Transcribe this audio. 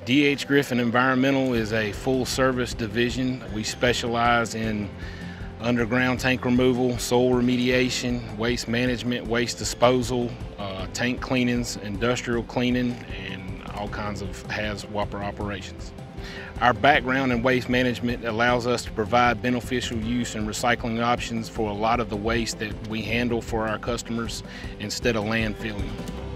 DH Griffin Environmental is a full-service division. We specialize in underground tank removal, soil remediation, waste management, waste disposal, tank cleanings, industrial cleaning, and all kinds of HAZWOPER operations. Our background in waste management allows us to provide beneficial use and recycling options for a lot of the waste that we handle for our customers instead of landfilling.